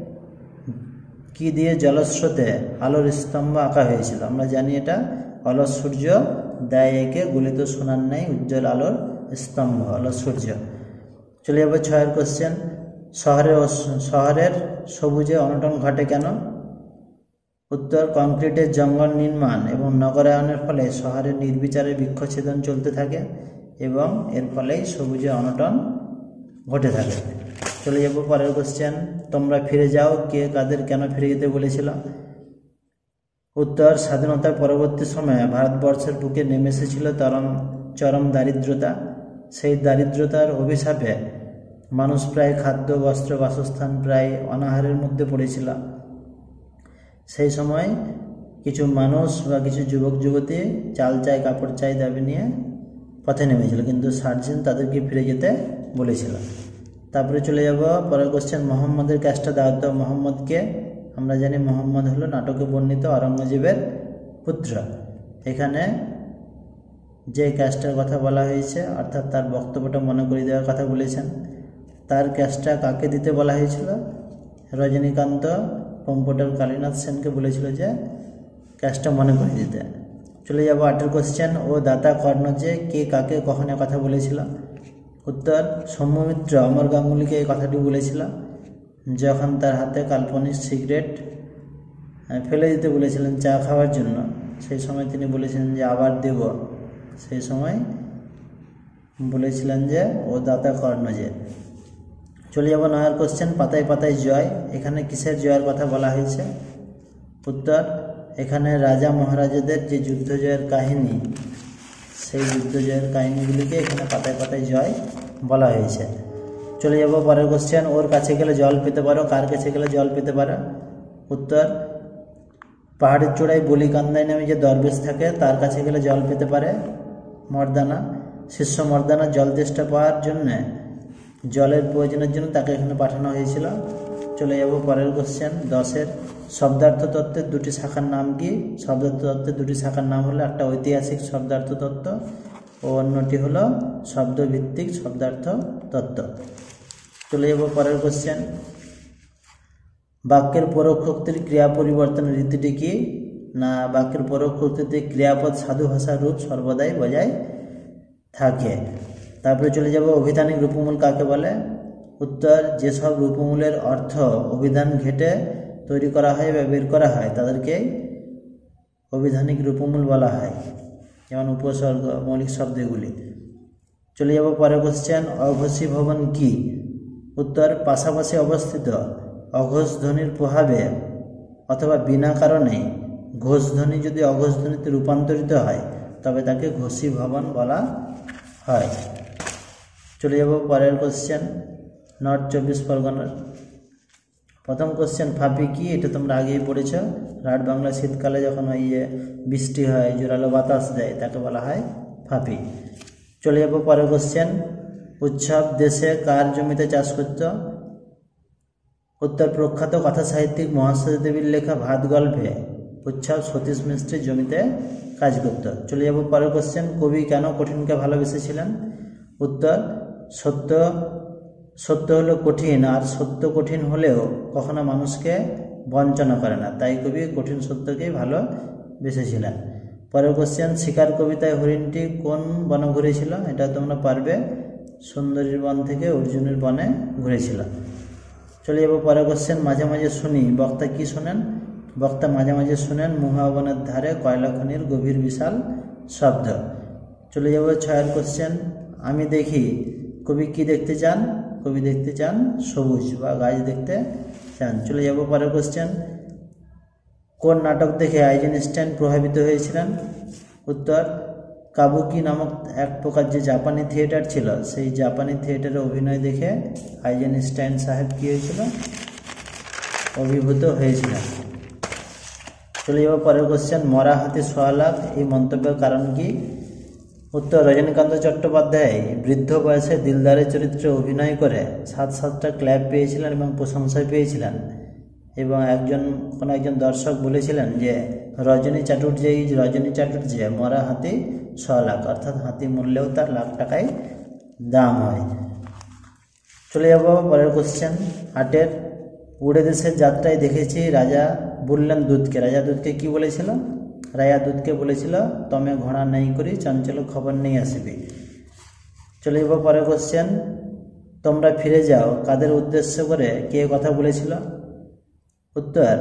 কি দিয়ে জলস্রোতে আলোর স্তম্ভ আঁকা হয়েছিল? আমরা জানি এটা অলস সূর্য দেয় একে গলিত সোনার ন্যায় উজ্জ্বল আলোর স্তম্ভ, অলস সূর্য। চলে যাবো ছয়ের কোশ্চেন, শহরের শহরের সবুজে অনটন ঘটে কেন? উত্তর, কংক্রিটের জঙ্গল নির্মাণ এবং নগরায়নের ফলে শহরের নির্বিচারে বৃক্ষছেদন চলতে থাকে এবং এর ফলেই সবুজে অনটন ঘটে থাকে। চলে যাব পরের কোশ্চেন, তোমরা ফিরে যাও কে কাদের কেন ফিরে যেতে বলেছিল? উত্তর, স্বাধীনতার পরবর্তী সময়ে ভারতবর্ষের বুকে নেমে এসেছিল চরম চরম দারিদ্রতা। সেই দারিদ্রতার অভিশাপে মানুষ প্রায় খাদ্য বস্ত্র বাসস্থান প্রায় অনাহারের মধ্যে পড়েছিল। সেই সময় কিছু মানুষ বা কিছু যুবক যুবতী চাল চাই কাপড় চাই দাবি নিয়ে পথে নেমেছিল, কিন্তু সার্জেন্ট তাদেরকে ফিরে যেতে বলেছিল। তারপরে চলে যাব পরের কোশ্চেন, মোহাম্মদের কাজটা দাওয়াত দাও। মোহাম্মদকে আমরা জানি মোহাম্মদ হলো নাটকে বর্ণিত আওরঙ্গজেবের পুত্র। এখানে যে কাজটার কথা বলা হয়েছে অর্থাৎ তার বক্তব্যটা মনে করিয়ে দেওয়ার কথা বলেছেন, তার কাজটা কাকে দিতে বলা হয়েছিল? রজনীকান্ত কম্পিউটার কালীনাথ সেনকে বলেছিল যে কাজটা মনে করিয়ে দিতে। চলে যাব আটের কোশ্চেন, ও দাতা কর্ণ যে কে কাকে কখন কথা বলেছিল? উত্তর, সৌম্যমিত্র অমর গাঙ্গুলিকে এই কথাটি বলেছিল যখন তার হাতে কাল্পনিক সিগারেট ফেলে দিতে বলেছিলেন চা খাওয়ার জন্য। সেই সময় তিনি বলেছিলেন যে আবার দেব, সেই সময় বলেছিলেন যে ও দাতা কর্ণ যে। চলে যাব নয়ের কোশ্চেন, পাতায় পাতায় জয়। এখানে কিসের জয়ের কথা বলা হয়েছে? উত্তর, এখানে রাজা মহারাজাদের যে যুদ্ধ জয়ের কাহিনী, সেই যুদ্ধ জয়ের কাহিনীগুলিকে এখানে পাতায় পাতায় জয় বলা হয়েছে। চলে যাব পরের কোশ্চেন, ওর কাছে গেলে জল পেতে পারো। কার কাছে গেলে জল পেতে পারো? উত্তর, পাহাড়ের চূড়ায় বলিকান্দায় নামে যে দরবেশ থাকে তার কাছে গেলে জল পেতে পারে মর্দানা। শিষ্য মর্দানা জল তেষ্টা পাওয়ার জন্য জলের প্রয়োজনের জন্য তাকে এখানে পাঠানো হয়েছিল। চলে যাব পরের কোশ্চেন, দশের, শব্দার্থ তত্ত্বের দুটি শাখার নাম কি? শব্দার্থ তত্ত্বের দুটি শাখার নাম হলো একটা ঐতিহাসিক শব্দার্থ তত্ত্ব ও অন্যটি হলো শব্দভিত্তিক শব্দার্থ তত্ত্ব। চলে যাব পরের কোশ্চেন, বাক্যের পরোক্ষোক্তির ক্রিয়া পরিবর্তনের রীতিটি কি? না, বাক্যের পরোক্ষোক্তিতে ক্রিয়াপদ সাধু ভাষার রূপ সর্বদাই বজায় থাকে। তারপরে চলে যাব অভিধানিক রূপমূল কাকে বলে? উত্তর, যেসব রূপমূলের অর্থ অভিধান ঘেটে তৈরি করা হয় বা বের করা হয় তাদেরকে অভিধানিক রূপমূল বলা হয়, যেমন উপসর্গ মৌলিক শব্দগুলি। চলে যাব পরের কোশ্চেন, অঘোষী ভবন কি? উত্তর, পাশাপাশি অবস্থিত অঘোষ ধ্বনির প্রভাবে অথবা বিনা কারণে ঘোষ ধ্বনি যদি অঘোষ ধ্বনিতে রূপান্তরিত হয় তবে তাকে ঘোষী ভবন বলা হয়। চলে যাব পরের কোশ্চেন, নর্থ চব্বিশ পরগনার। প্রথম কোশ্চেন, ফাঁপি কি? এটা তোমরা আগেই পড়েছ। রাত বাংলা শীতকালে যখন ওই বৃষ্টি হয়, জোরালো বাতাস দেয়, তাকে বলা হয় ফাঁপি। চলে যাব পরের কোশ্চেন, উৎসব দেশে কার জমিতে চাষ করত? উত্তর, প্রখ্যাত কথা সাহিত্যিক মহাশ্বেতা দেবীর লেখা ভাত গল্পে উৎসব সতীশ মিস্ত্রির জমিতে কাজ করত। চলে যাব পরের কোশ্চেন, কবি কেন কঠিনকে ভালোবেসেছিলেন? উত্তর, সত্য সত্য হলো কঠিন, আর সত্য কঠিন হলেও কখনো মানুষকে বঞ্চনা করে না, তাই কবি কঠিন সত্যকেই ভালোবেসেছিলেন। পরের কোশ্চেন, শিকার কবিতায় হরিণটি কোন বনে ঘুরেছিল? এটা তোমরা পারবে, সুন্দরীর বন থেকে অর্জুনের বনে ঘুরেছিল। চলে যাব পরের কোশ্চেন, মাঝে মাঝে শুনি। বক্তা কি শোনেন? বক্তা মাঝে মাঝে শুনেন মহুয়া বনের ধারে কয়লা খনির গভীর বিশাল শব্দ। চলে যাব ছয়ের কোশ্চেন, আমি দেখি। কবি কি দেখতে চান? কবি দেখতে চান সবুজ বা গাছ দেখতে চান। চলে যাব পরের কোশ্চেন, কোন নাটক দেখে আইজেনস্টাইন প্রভাবিত হয়েছিলেন? উত্তর, কাবুকি নামক এক প্রকার যে জাপানি থিয়েটার ছিল, সেই জাপানি থিয়েটারে অভিনয় দেখে আইজেনস্টাইন সাহেব কী হয়েছিল, অভিভূত হয়েছিলেন। চলে যাবো পরের কোশ্চেন, মরা হাতি সোয়া লাখ এই মন্তব্যের কারণ কি? উত্তর, রজনীকান্ত চট্টোপাধ্যায় বৃদ্ধ বয়সে দিলদারের চরিত্রে অভিনয় করে সাত সাতটা ক্ল্যাপ পেয়েছিলেন এবং প্রশংসায় পেয়েছিলেন, এবং একজন কোনো একজন দর্শক বলেছিলেন যে রজনী চাটুর্যেই রজনী চাটুর্যে মরা হাতি ছ লাখ, অর্থাৎ হাতি মূল্যেও তার লাখ টাকায় দাম হয়। চলে যাব পরের কোশ্চেন আটের, উড়ে দেশের যাত্রায় দেখেছি রাজা বললেন দুধকে। রাজা দুধকে কি বলেছিল? রাজা দুধকে বলেছিল তমে ঘোড়া নেই করি চঞ্চল খবর নিয়ে আসবি। চলে যাব পরের কোশ্চেন, তোমরা ফিরে যাও কাদের উদ্দেশ্য করে কে কথা বলেছিল? উত্তর,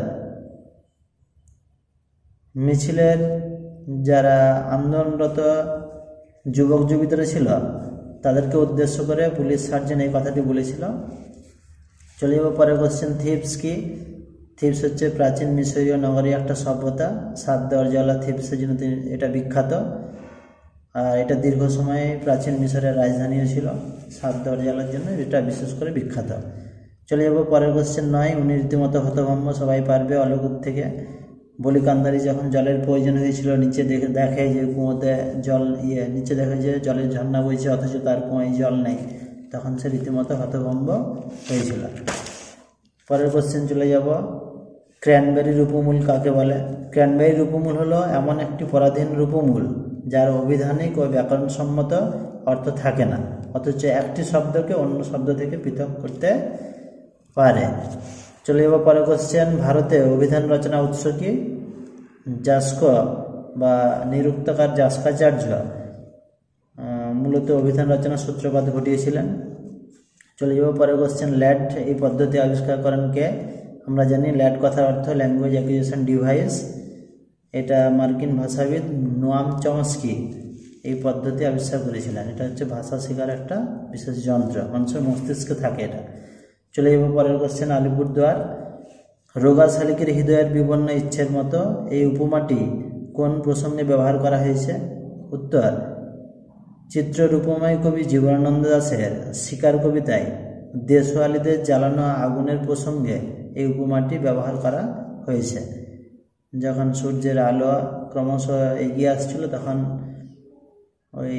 মিছিলের যারা আন্দোলনরত যুবক যুবতীরা ছিল তাদেরকে উদ্দেশ্য করে পুলিশ সার্জন এই কথাটি বলেছিল। চলে যাব পরের কোশ্চেন, থিপস কি? থিপস হচ্ছে প্রাচীন মিশরীয় নগরী একটা সভ্যতা, সাত দরজাওয়ালা থিপসের জন্য এটা বিখ্যাত, আর এটা দীর্ঘ সময় প্রাচীন মিশরের রাজধানীও ছিল, সাত দরজাওয়ালার জন্য এটা বিশেষ করে বিখ্যাত। চলে যাব পরের কোশ্চেন নয়, উনি রীতিমতো হতভম্ব, সবাই পারবে অলকুত থেকে। বলি কান্দারি যখন জলের প্রয়োজন হয়েছিল নিচে দেখে দেখে যে কুয়োতে জল ইয়ে নিচে দেখে যে জলের ঝর্ণা বইছে অথচ তার কুয়োয় জল নেই, তখন সে রীতিমতো হতভম্ব হয়েছিল। পরের কোশ্চেন চলে যাব, ক্র্যানবেরির উপমূল কাকে বলে? ক্র্যানবেরির উপমূল হলো এমন একটি পরাধীন রূপমূল যার অভিধানিক ও ব্যাকরণসম্মত অর্থ থাকে না, অথচ একটি শব্দকে অন্য শব্দ থেকে পৃথক করতে পারে। চলে যাব পরের কোশ্চেন, ভারতে অভিধান রচনা উৎস কি? যাস্ক বা নিরুক্তকার যাস্কাচার্য মূলত অভিধান রচনার সূত্রপাত ঘটিয়েছিলেন। চলে যাব পরের কোশ্চেন, ল্যাট এই পদ্ধতি আবিষ্কার করেন কে? আমরা জানি ল্যাট কথার অর্থ ল্যাঙ্গুয়েজ অ্যাকুইজিশন ডিভাইস, এটা মার্কিন ভাষাবিদ নোয়াম চমস্কি এই পদ্ধতি আবিষ্কার করেছিলেন। এটা হচ্ছে ভাষা শেখার একটা বিশেষ যন্ত্র, মানুষের মস্তিষ্কে থাকে এটা। চলে যাব পরের কোশ্চেন, আলিপুরদুয়ার রোগা শালিকের হৃদয়ের বিবর্ণ ইচ্ছের মতো এই উপমাটি কোন প্রসঙ্গে ব্যবহার করা হয়েছে? উত্তর, চিত্ররূপময় কবি জীবনানন্দ দাশের শিকার কবিতায় দেশওয়ালিদের জ্বালানো আগুনের প্রসঙ্গে এই উপমাটি ব্যবহার করা হয়েছে। যখন সূর্যের আলো ক্রমশ এগিয়ে আসছিল তখন ওই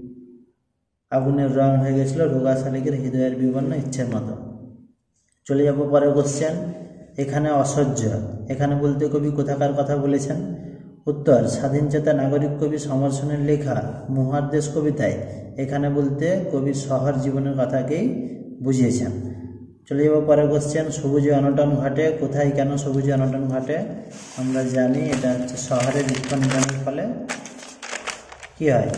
আগুনের রং হয়ে গেছিল রোগা শালিকের হৃদয়ের বিবর্ণ ইচ্ছের মতো। চলে যাব পরের কোশ্চেন, এখানে অসহ্য এখানে বলতে কবি কোথাকার কথা বলেছেন? উত্তর, স্বাধীনচেতা নাগরিক কবি সমর সেনের লেখা মুহার দেশ কবিতায় এখানে বলতে কবি শহর জীবনের কথাকেই বুঝিয়েছেন। চলে যাব পরের কোশ্চেন, সবুজে অনটন ঘটে কোথায় কেন সবুজে অনটন ঘটে? আমরা জানি এটা হচ্ছে শহরের বৃক্ষনিধনের ফলে কি হয়,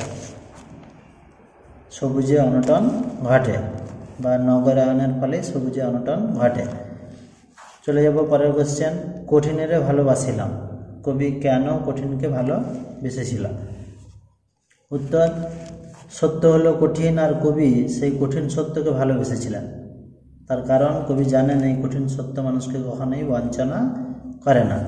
সবুজে অনটন ঘটে, বা নগরায়নের ফলে সবুজে অনটন ঘটে। চলে যাব পরের কোশ্চেন, কঠিনেরে ভালোবাসিলাম কবি কেন কঠিনকে ভালোবেসেছিল? উত্তর, সত্য হলো কঠিন আর কবি সেই কঠিন সত্যকে ভালোবেসেছিলেন। তার কারণ কবি জানেন এই কঠিন সত্য মানুষকে কখনোই বঞ্চনা করে না,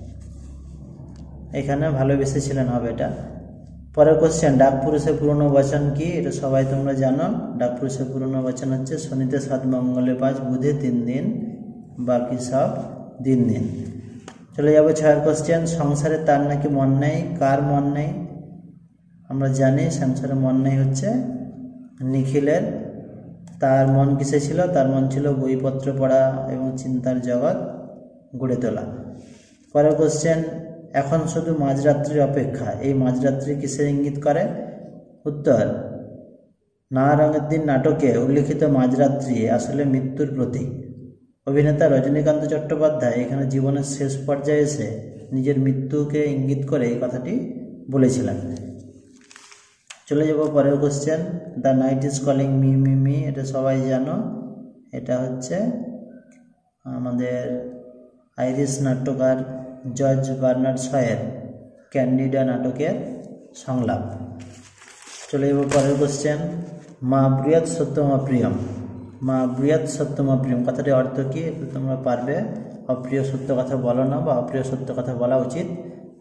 এখানে ভালোবেসেছিলেন হবে এটা। পরের কোশ্চেন, ডাকপুরুষের পুরনো বচন কি? এটা সবাই তোমরা জানো, ডাকপুরুষের পুরনো বচন হচ্ছে শনিতে সাত মঙ্গলে পাঁচ বুধে তিন দিন বাকি সব দিন দিন। চলে যাবো ছয়ের কোশ্চেন, সংসারে তার নাকি মন নেই, কার মন নেই? আমরা জানি সংসারে মন নেই হচ্ছে নিখিলের। তার মন কিসে ছিল? তার মন ছিল বইপত্র পড়া এবং চিন্তার জগৎ গড়ে তোলা। পরের কোশ্চেন, এখন শুধু মাঝরাত্রির অপেক্ষা এই মাঝরাত্রি কিসের ইঙ্গিত করে? উত্তর, না রঙের দিন নাটকে উল্লিখিত মাঝরাত্রি আসলে মৃত্যুর প্রতীক। অভিনেতা রজনীকান্ত চট্টোপাধ্যায় এখানে জীবনের শেষ পর্যায়ে এসে নিজের মৃত্যুকে ইঙ্গিত করে এই কথাটি বলেছিলেন। চলে যাব পরের question, the night is calling me me me এটা সবাই জানো, এটা হচ্ছে আমাদের আইরিশ নাট্যকার জর্জ বার্নার্ড শয়ের ক্যান্ডিডা নাটকের সংলাপ। চলে যাব পরের কোশ্চেন, মা বৃহৎ সত্যমা প্রিয়ম মা বৃহৎ সত্যমা প্রিয়ম কথাটির অর্থ কি? তোমরা পারবে, অপ্রিয় সত্য কথা বলো না বা অপ্রিয় সত্য কথা বলা উচিত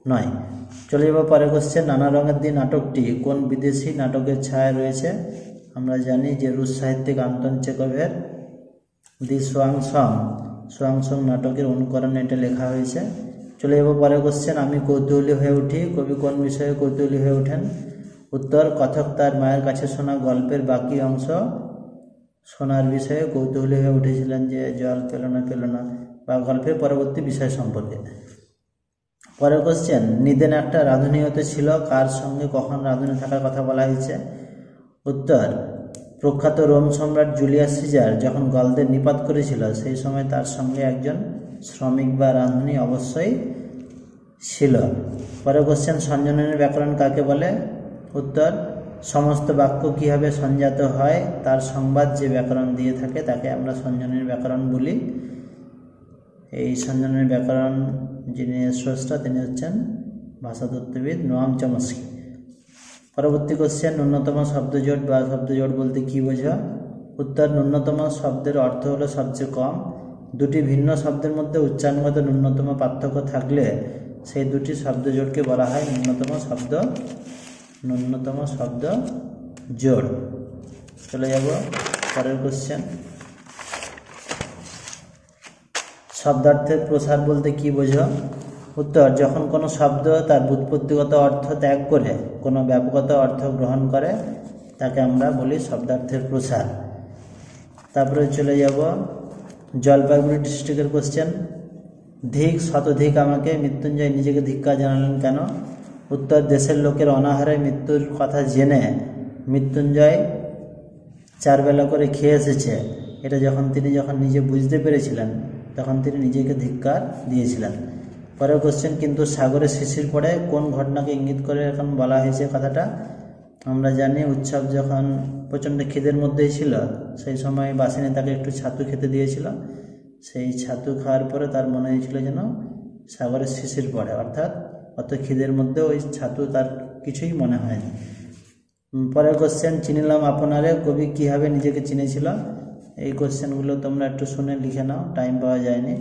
নয়। চলে যাব পরের কোশ্চেন, নানা রঙের দিন নাটকটি কোন বিদেশি নাটকের ছায়া রয়েছে? আমরা জানি যে রুশ সাহিত্যিক আন্তন চেকভের the swan song swan song নাটকের অনুকরণে এটা লেখা হয়েছে। চলে যাব পরের কোশ্চেন, আমি কৌতূহলী হয়ে উঠি কবি কোন বিষয়ে কৌতূহলী হয়ে ওঠেন? উত্তর, কথক তার মায়ের কাছে শোনা গল্পের বাকি অংশ শোনার বিষয়ে কৌতূহলী হয়ে উঠেছিলেন, যে জল পেল না পেল না বা গল্পের পরবর্তী বিষয় সম্পর্কে। পরের কোশ্চেন, নিদেন একটা রাঁধুনি হতে ছিল, কার সঙ্গে কখন রাঁধুনি থাকার কথা বলা হয়েছে? উত্তর, প্রখ্যাত রোম সম্রাট জুলিয়াস সিজার যখন গলদের নিপাত করেছিল সেই সময় তার সঙ্গে একজন শ্রমিক বা রাঁধুনি অবশ্যই ছিল। পরের কোশ্চেন, সঞ্জননের ব্যাকরণ কাকে বলে? উত্তর, সমস্ত বাক্য কীভাবে সঞ্জাত হয় তার সংবাদ যে ব্যাকরণ দিয়ে থাকে তাকে আমরা সঞ্জনের ব্যাকরণ বলি। এই সঞ্জনের ব্যাকরণ যিনি স্রষ্টা তিনি হচ্ছেন ভাষাতত্ত্ববিদ নোয়াম চমস্কি। পরবর্তী কোশ্চেন, ন্যূনতম শব্দজোট বা শব্দজোট বলতে কী বোঝা? উত্তর, ন্যূনতম শব্দের অর্থ হলো সবচেয়ে কম। দুটি ভিন্ন শব্দের মধ্যে উচ্চারণগত ন্যূনতম পার্থক্য থাকলে সেই দুটি শব্দজোটকে বলা হয় ন্যূনতম শব্দ ন্যূনতম শব্দ জোড়। চলে যাব পরের কোশ্চেন, শব্দার্থের প্রসার বলতে কি বোঝো? উত্তর, যখন কোনো শব্দ তার ব্যুৎপত্তিগত অর্থ ত্যাগ করে কোনো ব্যাপকগত অর্থ গ্রহণ করে তাকে আমরা বলি শব্দার্থের প্রসার। তারপরে চলে যাব জলপাইগুড়ি ডিস্ট্রিক্টের কোশ্চেন, ধিক শতধিক আমাকে মৃত্যুঞ্জয় নিজেকে ধিক্কার জানালেন কেন? উত্তর, দেশের লোকের অনাহারে মৃত্যুর কথা জেনে মৃত্যুঞ্জয় চারবেলা করে খেয়ে এসেছে এটা যখন তিনি যখন নিজে বুঝতে পেরেছিলেন তখন তিনি নিজেকে ধিক্কার দিয়েছিলেন। পরের কোশ্চেন, কিন্তু সাগরে শিশির পড়ে কোন ঘটনাকে ইঙ্গিত করে এখন বলা হয়েছে কথাটা? আমরা জানি উৎসব যখন প্রচণ্ড খিদের মধ্যেই ছিল সেই সময় বাসিনী তাকে একটু ছাতু খেতে দিয়েছিল, সেই ছাতু খাওয়ার পরে তার মনে হয়েছিল যেন সাগরে শিশির পড়ে, অর্থাৎ অত খিদের মধ্যে ওই ছাতু তার কিছুই মনে হয়নি। পরের কোশ্চেন, চিনিলাম আপনারে কবি কীভাবে নিজেকে চিনেছিল? এই কোশ্চেনগুলো তোমরা একটু শুনে লিখে নাও, টাইম পাওয়া যায়নি।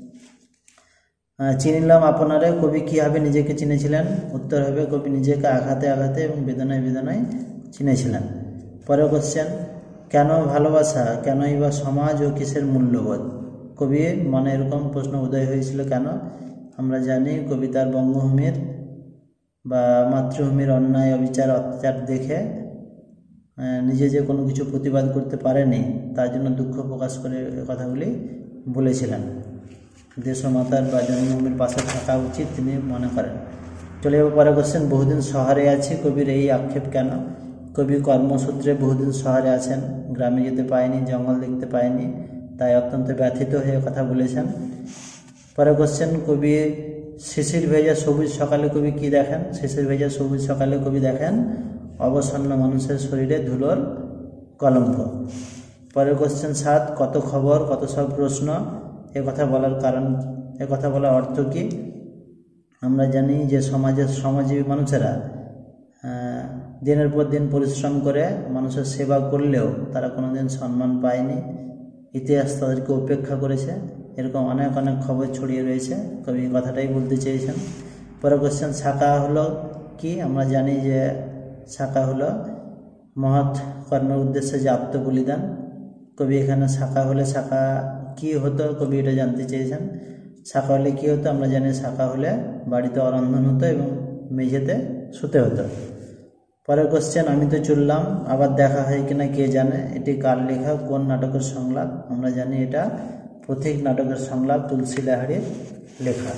চিনিলাম আপনারে কবি কীভাবে নিজেকে চিনেছিলেন? উত্তর হবে, কবি নিজেকে আঘাতে আঘাতে এবং বেদনায় বেদনায় চিনেছিলেন। পরের কোশ্চেন, কেন ভালোবাসা, কেনই বা সমাজ ও কিসের মূল্যবোধ? কবির মনে এরকম প্রশ্ন উদয় হয়েছিল কেন? আমরা জানি কবি তার বঙ্গভূমির বা মাতৃভূমির অন্যায় অবিচার অত্যাচার দেখে নিজে যে কোনো কিছু প্রতিবাদ করতে পারেনি তার জন্য দুঃখ প্রকাশ করে কথাগুলি বলেছিলেন। দেশমাতার বা জন্মভূমির পাশে থাকা উচিত তিনি মনে করেন। চলে যাবো পরে কোশ্চেন, বহুদিন শহরে আছি কবির এই আক্ষেপ কেন? কবি কর্মসূত্রে বহুদিন শহরে আছেন, গ্রামে যেতে পায়নি, জঙ্গল দেখতে পায়নি, তাই অত্যন্ত ব্যথিত হয়ে কথা বলেছেন। পরে কোশ্চেন, কবি শিশির ভেজা সবুজ সকালে কবি কি দেখেন? শিশির ভেজা সবুজ সকালে কবি দেখেন অবসন্ন মানুষের শরীরে ধুলোর কলঙ্ক। পরের কোশ্চেন সাত, কত খবর কত সব প্রশ্ন, এ কথা বলার কারণ, এ কথা বলার অর্থ কি? আমরা জানি যে সমাজের শ্রমজীবী মানুষেরা দিনের পর দিন পরিশ্রম করে মানুষের সেবা করলেও তারা কোনোদিন সম্মান পায়নি, ইতিহাস তাদেরকে উপেক্ষা করেছে, এরকম অনেক অনেক খবর ছড়িয়ে রয়েছে। কবি কথাটাই বলতে চেয়েছেন। পরের কোশ্চেন, শাখা হলো কি? আমরা জানি যে শাখা হলো মহৎ কর্মের উদ্দেশ্যে যে আত্মবলিদান। কবি এখানে শাখা হলে শাখা কি হতো কবি এটা জানতে চেয়েছেন। শাখা হলে কী হতো? আমরা জানি শাখা হলে বাড়িতে অরন্ধন হতো এবং মেঝেতে শুতে হতো। পরের কোশ্চেন, আমি তো চললাম আবার দেখা হয় কিনা কে জানে, এটি কার লেখা, কোন নাটকের সংলাপ? আমরা জানি এটা পথিক নাটকের সংলাপ, তুলসী লাহিড়ীর লেখা।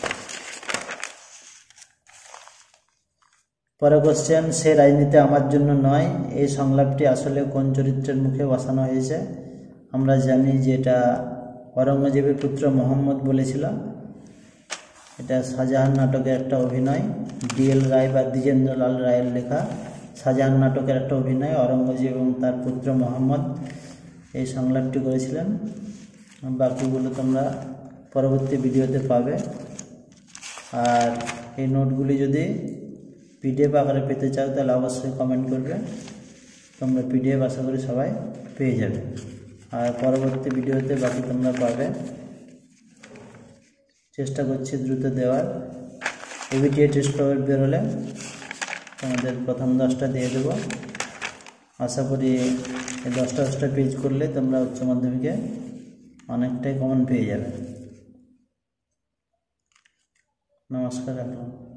পরের কোশ্চেন, সে রাজনীতি আমার জন্য নয়, এই সংলাপটি আসলে কোন চরিত্রের মুখে বসানো হয়েছে? আমরা জানি যে এটা অরঙ্গজেবের পুত্র মোহাম্মদ বলেছিল। এটা শাহজাহান নাটকের একটা অভিনয়, ডিএল রায় বা দ্বিজেন্দ্রলাল রায়ের লেখা শাহজাহান নাটকের একটা অভিনয়। অরঙ্গজেব এবং তার পুত্র মোহাম্মদ এই সংলাপটি করেছিলেন। বাকিগুলো তোমরা পরবর্তী ভিডিওতে পাবে। আর এই নোটগুলি যদি পিডিএফ আকারে পেতে চাও তাহলে অবশ্যই কমেন্ট করবে, তোমরা পিডিএফ আশা করি সবাই পেয়ে যাবে। আর পরবর্তী ভিডিওতে বাকি তোমরা পাবে, চেষ্টা করছি দ্রুত দেওয়ার। এবিটিএ টেস্ট পেপার বেরোলে তোমাদের প্রথম দশটা দিয়ে দেবো। আশা করি এই দশটা দশটা পেজ করলে তোমরা উচ্চ মাধ্যমিকে অনেকটাই কমন পেয়ে যাবে। নমস্কার।